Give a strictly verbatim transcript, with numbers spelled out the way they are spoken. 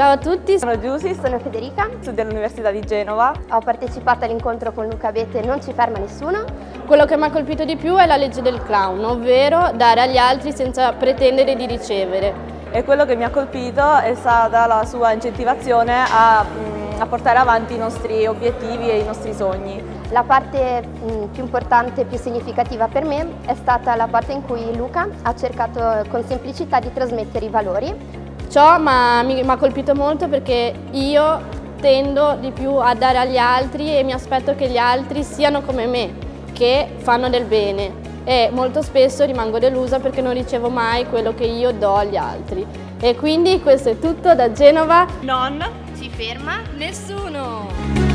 Ciao a tutti, sono Giusy, sono Federica, studio all'Università di Genova. Ho partecipato all'incontro con Luca Abete Non ci ferma nessuno. Quello che mi ha colpito di più è la legge del clown, ovvero dare agli altri senza pretendere di ricevere. E quello che mi ha colpito è stata la sua incentivazione a, a portare avanti i nostri obiettivi e i nostri sogni. La parte mh, più importante e più significativa per me è stata la parte in cui Luca ha cercato con semplicità di trasmettere i valori. Ciò mi ha colpito molto perché io tendo di più a dare agli altri e mi aspetto che gli altri siano come me, che fanno del bene, e molto spesso rimango delusa perché non ricevo mai quello che io do agli altri. E quindi questo è tutto da Genova. Non ci ferma nessuno!